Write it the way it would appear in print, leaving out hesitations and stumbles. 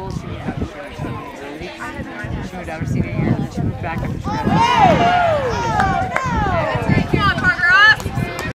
school. She moved out to Jersey. She moved out her senior year, and then she moved back after she graduated.